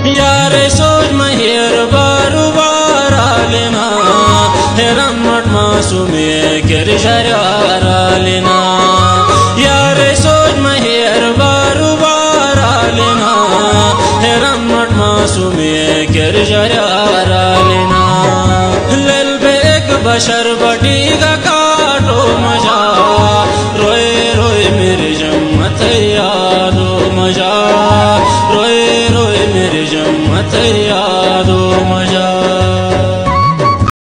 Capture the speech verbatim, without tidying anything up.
यार सोच महिर बारू बारा लेना हेरम मट मासूमे कर शरारा लेना यार सोच महिर बारू बारा लेना हेरम मट मासूमे कर शरारा लेना लल बेक बशर बड़ी का